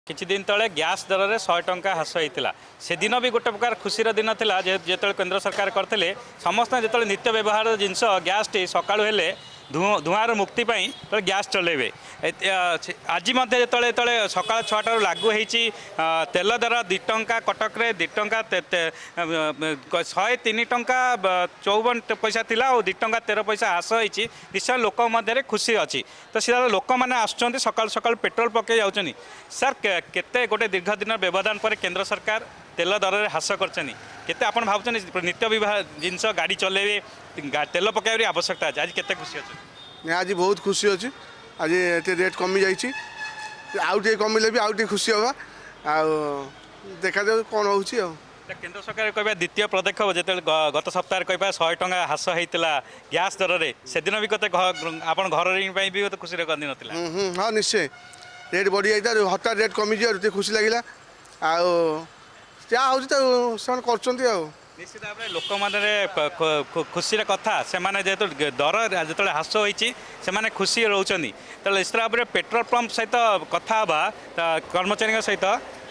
किछि दिन तले गैस दर में 100 टंका ह्रास होता से दिन भी गोटे प्रकार खुशी दिन था जो केंद्र सरकार करते समस्त जो नित्य व्यवहार जिनस गैस टी सका धुआं मुक्ति तो गैस चलेबे आज जो सका 6 लागू होती तेल दर 2 टंका कटक 2 टंका 103 टंका 54 पैसा थिला और 2 टंका 13 पैसा ह्रास होती निश्चय लोक मध्य खुशी अच्छी तो सीधा लोक मैंने आसुँच सकाल सकाल पेट्रोल पकई जाऊँच सर केते गोटे दीर्घ दिन व्यवधान पर केंद्र सरकार तेल दर में ह्रास करते आप भावुँ नित्य विवाह जिनस गाड़ी चलेबे तेल पकाइबार आवश्यकता अच्छे आज केते खुशी अच्छे आज बहुत खुशी अच्छी आज ये रेट कमी जाइए आउटे कमिले भी आउटे खुशी हवा देखा जाऊ कौन हो केंद्र सरकार कह द्वितीय पदक्षेप जो गत सप्ताह कह 100 टंका ह्रास होता गैस दर में से दिन भी कते आप घर भी खुशी कर दिन हाँ निश्चय रेट बढ़ी जाता हठात रेट कमी जा खुशी लगे जहाँ हो निश्चित भाव में लोक मैंने खुशी कथा से जेहतु दर जो ह्रास होती से खुशी रोचन तो इस तरह भाव पेट्रोल पंप सहित कथा कर्मचारी सहित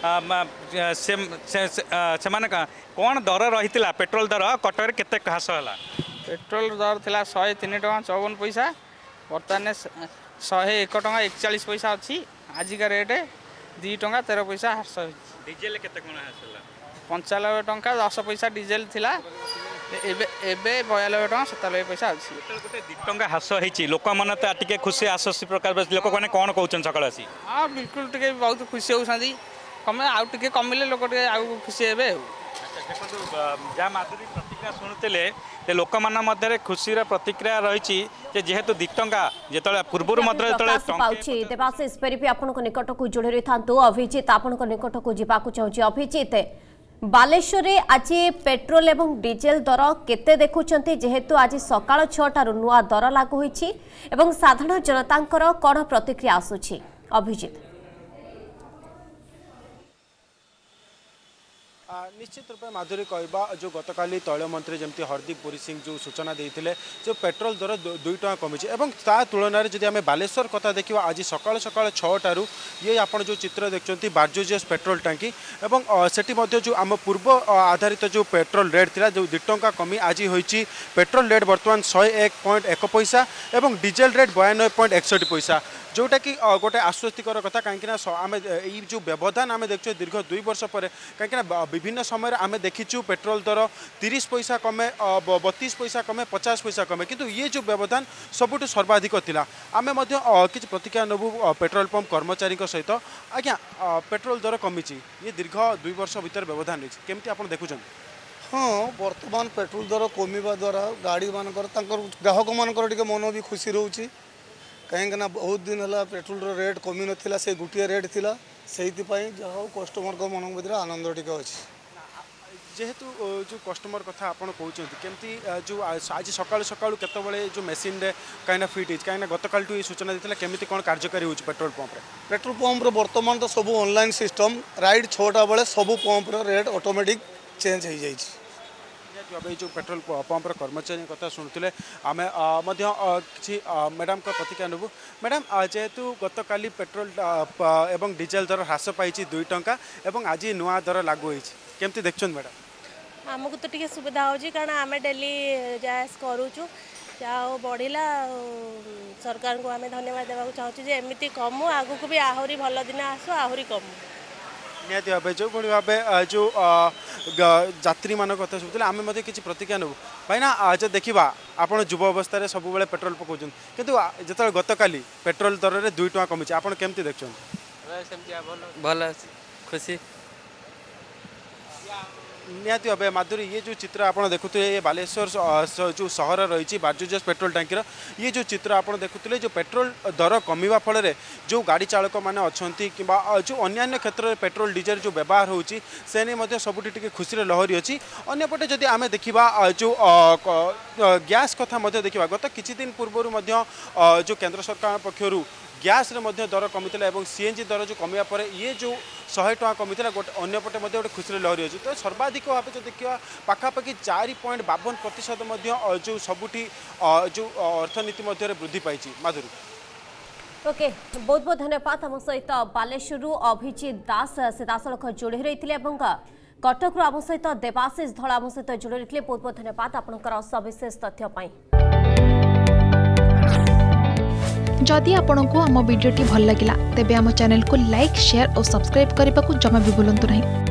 से कौन दर रही पेट्रोल दर कटक केते ह्रास है पेट्रोल दर था 103 टका 54 पैसा बर्तमान 101 टका 41 पैसा अच्छी आजिका रेट 2 टका 13 पैसा ह्रास हो डीजेल केते कोन ह्रास 95 टका 10 पैसा डीजेल थिला एबे 92 टका 97 पैसा अच्छी गोटे 2 टंका ह्रास होती लोक मैंने तो टे खुशी आश्वस्त प्रकार लोक मैंने कौन कहते सकाल आसी हाँ बिल्कुल टे बहुत खुशी होती कमे आउ टे कमिले लोक टे आगु खुशी हे देखो जहाँ माधुरी प्रतिक्रिया शुणुते लोक मध्य खुशी प्रतिक्रिया रही जेहेतु 2 टंका जो पूर्व देवाशीष फेरी भी आपण निकट को जोड़ी रही था अभिजित आपण निकट को जावाक चाहूँगी अभिजित बालेश्वर रे आज पेट्रोल एवं डीजेल दर केते देखुचंती जेहेतु आज सकाळ 6टारू नुआ दर लागू होईछि एवं साधारण जनतांकर कौन प्रतिक्रिया आसुछि अभिजित निश्चित रूप में माधुरी कहवा जो गतकाली तैल मंत्री जमी हरदीप पुरी सिंह जो सूचना देते जो पेट्रोल दर 2 टका कमी और ता तुलन जब आम बालेश्वर कथा देखा आज सकाल सकाल 6टारू ये आप जो चित्र देखते बार्जोजियस पेट्रोल टांकी और सेठी जो आम पूर्व आधारित जो पेट्रोल रेट था जो 2 टका कमी आज होती पेट्रोल रेट बर्तमान 101.1 पैसा और डीजेल रेट 92.61 पैसा जोटा कि गोटे आश्वस्तिकर कथा कहीं आम जो व्यवधान आम देखु दीर्घ 2 वर्ष पर कहीं विभिन्न समय आम देखीचु पेट्रोल दर 30 पैसा कमे 32 पैसा कमे 50 पैसा कमे किंतु ये जो व्यवधान सबुठ सर्वाधिक थिला आमे किसी प्रतिक्रिया नबू पेट्रोल पंप कर्मचारी सहित आज्ञा पेट्रोल दर कमी ये दीर्घ 2 वर्ष भीतर व्यवधान रही केमती आप देखुं हाँ वर्तमान पेट्रोल दर कमिबा द्वारा गाड़ी मानकर ग्राहक मानकर मन भी खुशी रोचे कहीं बहुत दिन है पेट्रोल रेट कमी नाला से गोटे रेट थिला से जहाँ कस्टमर मन मध्य आनंद टी अच्छी जेहेतु जो कस्टमर कथा आप कहते जो आज सकाल सकाल केतबले जो मेसीन रे कहीं फिट कहीं गतकाल ये सूचना देता केमी कौन कार्यकारी हो पेट्रोल पंप बर्तमान तो सब ऑनलाइन सिस्टम राइड 6टा बेले सब पंप रेट ऑटोमेटिक चेंज हो जाए जो पेट्रोल पंपर कर्मचारी कथा शुणुते आम किसी मैडम का प्रतिक्रिया नबू मैडम जेहेतु गतकाली पेट्रोल एवं डीजेल दर ह्रास पाई 2 टंका और आज नुआ दर लागू होती देखते मैडम आमको तो टी सुविधा हो कारण आम डेली गैस करुचु बढ़ला सरकार को आम धन्यवाद देवाक चाहूँ एमती कमु आगू भी आहरी भल दिन आसु आहरी कमु निहती भाव जो भाई भाव जो यात्री मान कथा शुभुले आम किसी प्रतिक्रिया नबू भाई ना आज देखा आप युव अवस्था सब बेले पेट्रोल पकाउन कितु जो गतकाली पेट्रोल दर में 2 टका कमी आप केमती देखते भल खुशी निहती भाव माधुरी ये जो चित्र आप देखुए ये बालेश्वर जो सहर रही बार्जोजियस पेट्रोल टांकीर ये जो चित्र आप देखुए जो पेट्रोल दर कमिवा फल जो गाड़ी चालक मैंने अच्छा कि जो अन्य क्षेत्र में पेट्रोल डीजेल जो व्यवहार होची से नहीं सबुठी खुशी लहरी अच्छी अंपटे जदि आम देखा जो गैस कथा देखा गत किछि दिन पूर्व जो केंद्र सरकार पक्षर गैस रे दर कमी सीएनजी दर जो कमिया पर ये जो 100 टका कमी गोटे अंपटे गोटे खुशी लहरी अच्छी तो सर्वाधिक भाव जो देखा पाखापाखि 4.52% जो सबुठी जो अर्थनीति वृद्धि पाई माधुरी ओके बहुत बहुत धन्यवाद आम सहित बालेश्वर अभिजित दास सीधासख जोड़ी रही कटक आम सहित देवाशीष धड़ा आम सहित जोड़ी रही बहुत बहुत धन्यवाद आपंकर सविशेष तथ्य जदि आपंक आम भिडी भल लगा तेब आम चैनल को लाइक शेयर और सब्सक्राइब करने को जमा भी भूलु नहीं।